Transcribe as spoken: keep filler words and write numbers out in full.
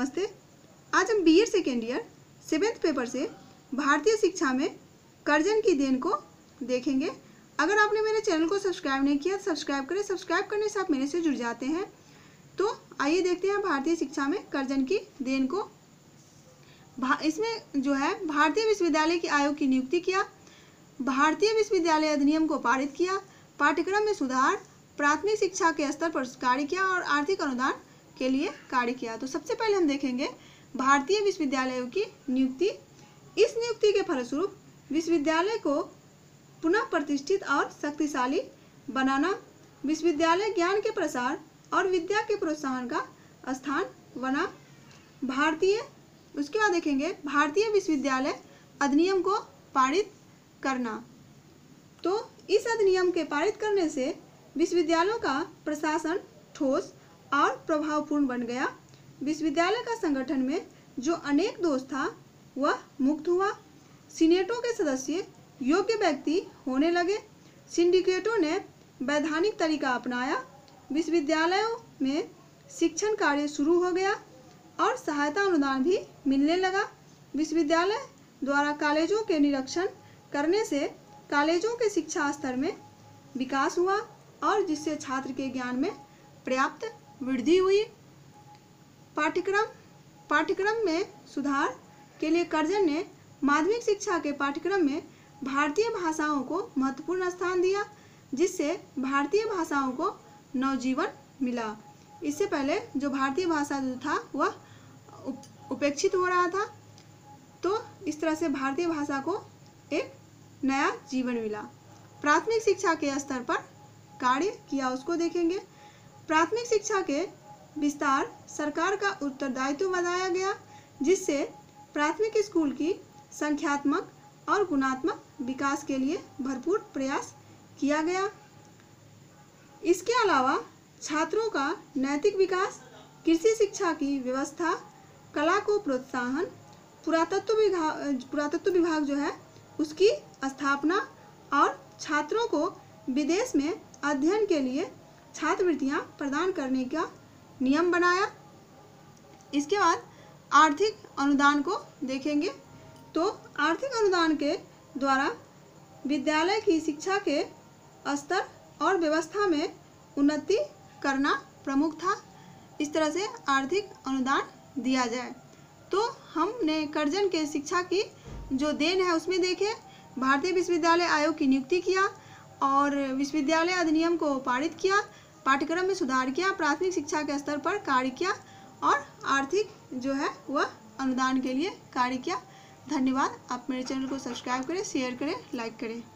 नमस्ते। आज हम BEd second year seventh paper से भारतीय शिक्षा में कर्जन की देन को देखेंगे। अगर आपने मेरे चैनल को सब्सक्राइब नहीं किया तो सब्सक्राइब करें। सब्सक्राइब करने से आप मेरे से जुड़ जाते हैं। तो आइए देखते हैं भारतीय शिक्षा में कर्जन की देन को। इसमें जो है भारतीय विश्वविद्यालय के आयोग की नियुक्ति किया, भारतीय विश्वविद्यालय अधिनियम को पारित किया, पाठ्यक्रम में सुधार, प्राथमिक शिक्षा के स्तर पर कार्य किया और आर्थिक अनुदान के लिए कार्य किया। तो सबसे पहले हम देखेंगे भारतीय विश्वविद्यालयों की नियुक्ति। इस नियुक्ति के फलस्वरूप विश्वविद्यालय को पुनः प्रतिष्ठित और शक्तिशाली बनाना, विश्वविद्यालय ज्ञान के प्रसार और विद्या के प्रोत्साहन का स्थान बना। भारतीय उसके बाद देखेंगे भारतीय विश्वविद्यालय अधिनियम को पारित करना। तो इस अधिनियम के पारित करने से विश्वविद्यालयों का प्रशासन ठोस और प्रभावपूर्ण बन गया। विश्वविद्यालय का संगठन में जो अनेक दोष था वह मुक्त हुआ। सीनेटों के सदस्य योग्य व्यक्ति होने लगे। सिंडिकेटों ने वैधानिक तरीका अपनाया। विश्वविद्यालयों में शिक्षण कार्य शुरू हो गया और सहायता अनुदान भी मिलने लगा। विश्वविद्यालय द्वारा कॉलेजों के निरीक्षण करने से कॉलेजों के शिक्षा स्तर में विकास हुआ और जिससे छात्र के ज्ञान में पर्याप्त वृद्धि हुई। पाठ्यक्रम पाठ्यक्रम में सुधार के लिए कर्जन ने माध्यमिक शिक्षा के पाठ्यक्रम में भारतीय भाषाओं को महत्वपूर्ण स्थान दिया, जिससे भारतीय भाषाओं को नवजीवन मिला। इससे पहले जो भारतीय भाषा जो था वह उपेक्षित हो रहा था, तो इस तरह से भारतीय भाषा को एक नया जीवन मिला। प्राथमिक शिक्षा के स्तर पर कार्य किया, उसको देखेंगे। प्राथमिक शिक्षा के विस्तार सरकार का उत्तरदायित्व बनाया गया, जिससे प्राथमिक स्कूल की संख्यात्मक और गुणात्मक विकास के लिए भरपूर प्रयास किया गया। इसके अलावा छात्रों का नैतिक विकास, कृषि शिक्षा की व्यवस्था, कला को प्रोत्साहन, पुरातत्व विभाग पुरातत्व विभाग जो है उसकी स्थापना और छात्रों को विदेश में अध्ययन के लिए छात्रवृत्तियां प्रदान करने का नियम बनाया। इसके बाद आर्थिक अनुदान को देखेंगे। तो आर्थिक अनुदान के द्वारा विद्यालय की शिक्षा के स्तर और व्यवस्था में उन्नति करना प्रमुख था। इस तरह से आर्थिक अनुदान दिया जाए। तो हमने कर्जन के शिक्षा की जो देन है उसमें देखे भारतीय विश्वविद्यालय आयोग की नियुक्ति किया और विश्वविद्यालय अधिनियम को पारित किया, पाठ्यक्रम में सुधार किया, प्राथमिक शिक्षा के स्तर पर कार्य किया और आर्थिक जो है वह अनुदान के लिए कार्य किया। धन्यवाद। आप मेरे चैनल को सब्सक्राइब करें, शेयर करें, लाइक करें।